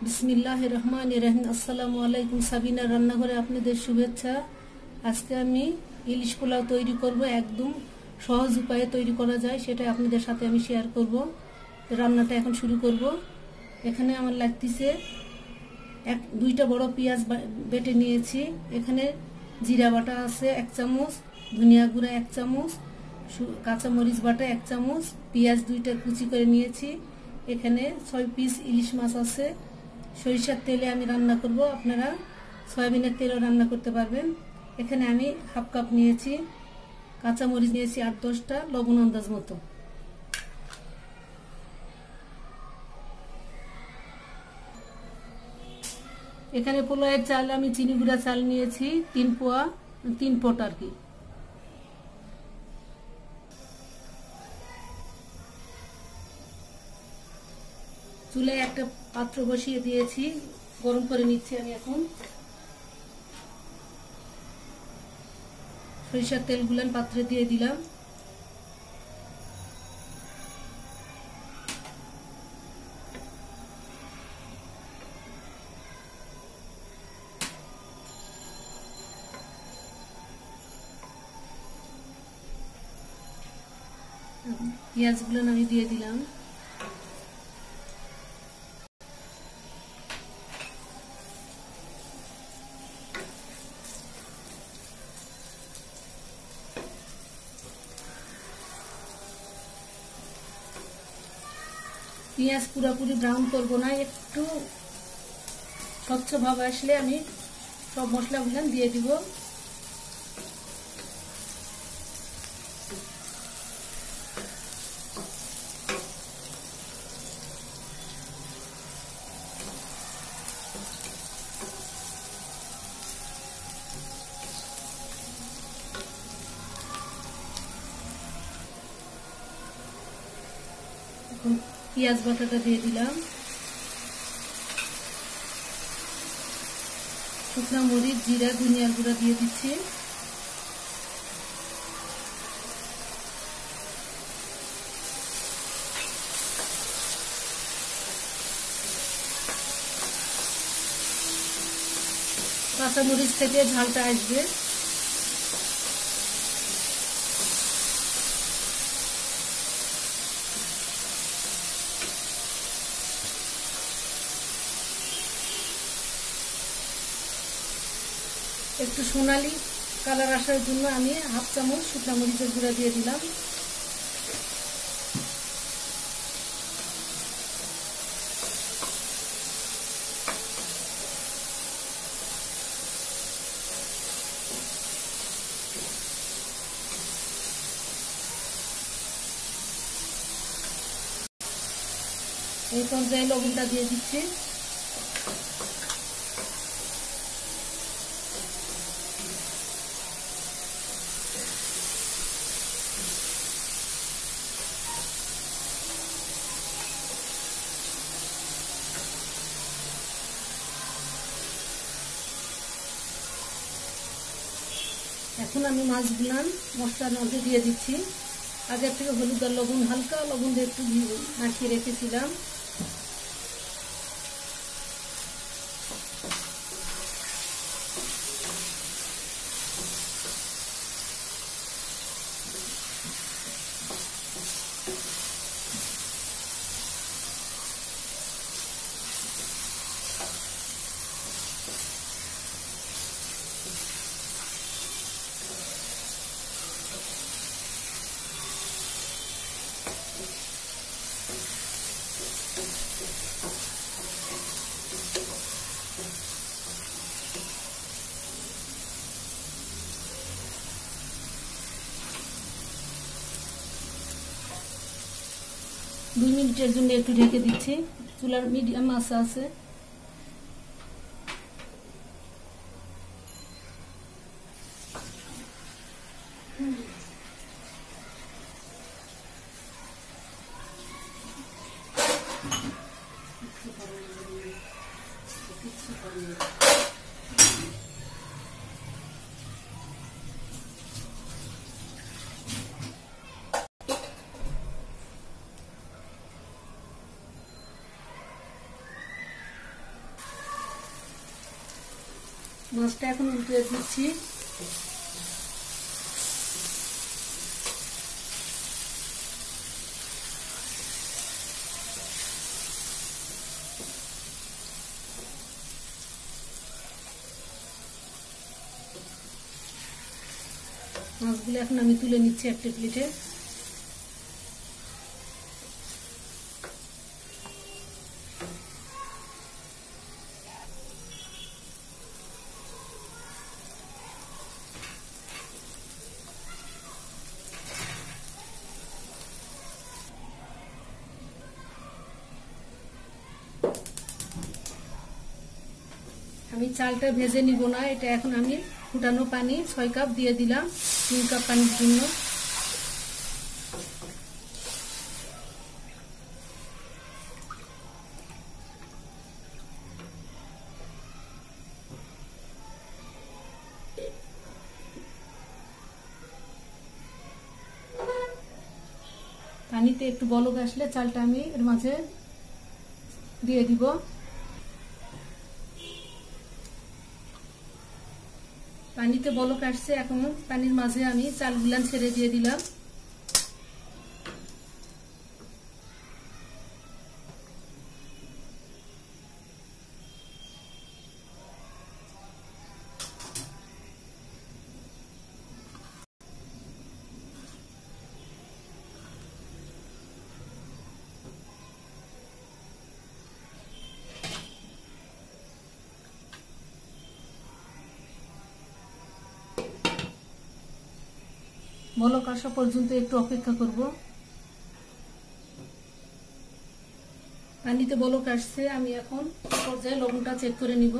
বিসমিল্লাহির রহমানির রহিম। আসসালামু আলাইকুম। সাবিনা রান্নাঘরে আপনাদের শুভেচ্ছা। আজকে আমি ইলিশ পোলাও তৈরি করব। একদম সহজ উপায়ে তৈরি করা যায় সেটা আপনাদের সাথে আমি শেয়ার করব। রান্নাটা এখন শুরু করব। এখানে আমার লাগতেছে দুইটা বড় পেঁয়াজ বেটে নিয়েছি। এখানে জিরা বাটা আছে 1 চামচ, ধনিয়া গুঁড়া 1 চামচ, কাঁচা মরিচ বাটা 1 চামচ, পেঁয়াজ দুইটা কুচি করে নিয়েছি। এখানে 6 পিস ইলিশ মাছ আছে। সরিষার তেলে আমি রান্না করব, আপনারা সয়াবিনের তেলেও রান্না করতে পারবেন। এখানে আমি হাফ কাপ নিয়েছি, কাঁচা মরিচ নিয়েছি 8-10টা, লবণ আন্দাজ মতো। এখানে পোলাওয়ের চাল আমি চিনি গুঁড়া চাল নিয়েছি 3 পট আর কি। চুলায় একটা পাত্র বসিয়ে দিয়েছি, গরম করে নিচ্ছি আমি। এখন সরিষার তেলগুলো পাত্রে দিয়ে দিলাম। পেঁয়াজগুলো আমি দিয়ে দিলাম। পেঁয়াজ পুরোপুরি ব্রাউন করব না, একটু স্বচ্ছ ভাব আসলে আমি সব মশলাগুলো দিয়ে দিব। এখন পেঁয়াজ বাটাটা দিয়ে দিলাম, শুকনা মরিচ, জিরা, ধনিয়ার গুঁড়া দিয়ে দিচ্ছি। কাঁচা মরিচ থেকে ঝালটা আসবে। একটু সোনালি কালার আসার জন্য আমি হাফ চামচ শুকনা মরিচের গুঁড়া দিয়ে দিলাম। এই পর্যায়ে লবণটা দিয়ে দিচ্ছি। এখন আমি মাছগুলো মশলার মধ্যে দিয়ে দিচ্ছি। আগের থেকে হলুদ আর লবণ, হালকা লবণ দিয়ে একটু মাখিয়ে রেখেছিলাম। দুই মিনিটের জন্য একটু ঢেকে দিচ্ছি। চুলার মিডিয়াম আঁচ আছে। মাছটা এখন উল্টে দিচ্ছি। মাছগুলো এখন আমি তুলে নিচ্ছি একটা প্লেটে। আমি চালটা ভেজে নিব না, এটা এখন আমি ফুটানো পানি 6 কাপ দিয়ে দিলাম 3 কাপ পানির জন্য। পানিতে একটু বলক আসলে চালটা আমি এর মাঝে দিয়ে দিব। পানিতে বলক আসছে, এখন পানির মাঝে আমি চালগুলা ছেড়ে দিয়ে দিলাম। বলক আসা পর্যন্ত একটু অপেক্ষা করব। পানিতে বলক আসছে, আমি এখন পর্যায়ে লবণটা চেক করে নিব।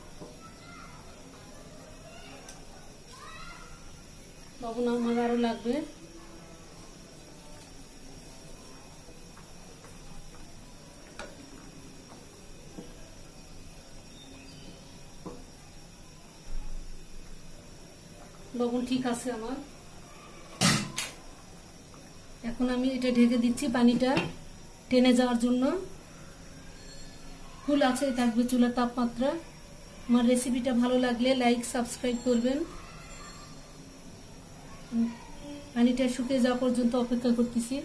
লবণ আমার আরো লাগবে। লবণ ঠিক আছে আমার। এখন আমি এটা ঢেকে দিচ্ছি পানিটা টেনে যাওয়ার জন্য। ফুল আছে থাকবে চুলার তাপমাত্রা। আমার রেসিপিটা ভালো লাগলে লাইক সাবস্ক্রাইব করবেন। পানিটা শুকিয়ে যাওয়া পর্যন্ত অপেক্ষা করতেছি।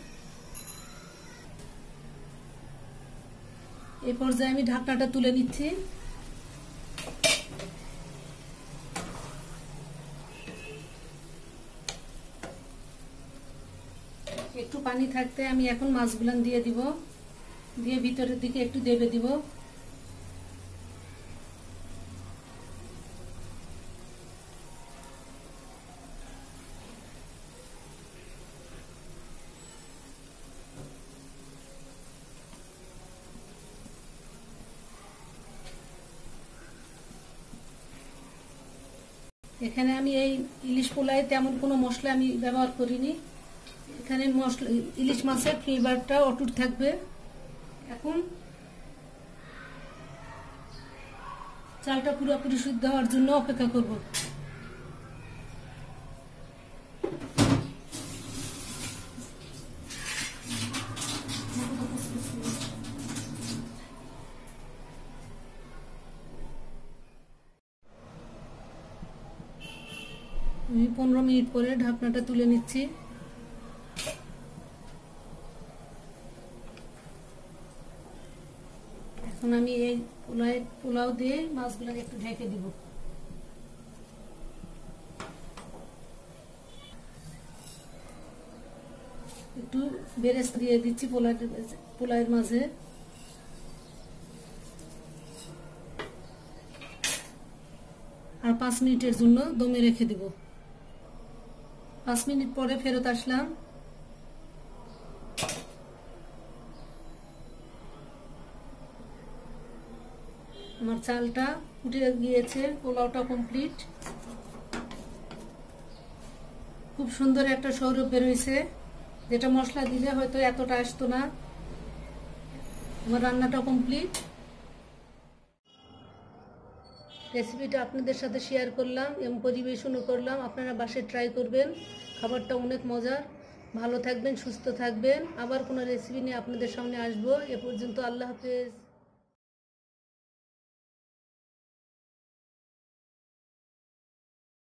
এই পর্যায়ে আমি ঢাকনাটা তুলে নিচ্ছি। একটু পানি থাকতে আমি এখন মাছগুলো দিয়ে দিব, দিয়ে ভিতরের দিকে একটু দেবে দিব। এখানে আমি এই ইলিশ পোলায় তেমন কোনো মশলা আমি ব্যবহার করিনি। এখানে মশলা ইলিশ মাছের ফ্লেভারটা অটুট থাকবে। এখন চালটা পুরোপুরি সিদ্ধ হওয়ার জন্য অপেক্ষা করব। আমি 15 মিনিট পরে ঢাকনাটা তুলে নিচ্ছি। এখন আমি এই পোলাও দিয়ে মাছগুলো একটু ঢেকে দিব। একটু বেরেস্তা দিয়ে দিচ্ছি পোলাওয়ের মাঝে। আর 5 মিনিটের জন্য দমে রেখে দিব। 5 মিনিট পরে ফেরত আসলাম। আমার চালটা ফুটে গিয়েছে, পোলাওটা কমপ্লিট। খুব সুন্দর একটা সৌরভ বের হয়েছে, যেটা মশলা দিলে হয়তো এতটা আসতো না। আমার রান্নাটা কমপ্লিট। রেসিপিটা আপনাদের সাথে শেয়ার করলাম এবং পরিবেশনও করলাম। আপনারা বাসায় ট্রাই করবেন, খাবারটা অনেক মজার। ভালো থাকবেন, সুস্থ থাকবেন। আবার কোনো রেসিপি নিয়ে আপনাদের সামনে আসবো। এ পর্যন্ত আল্লাহ হাফেজ।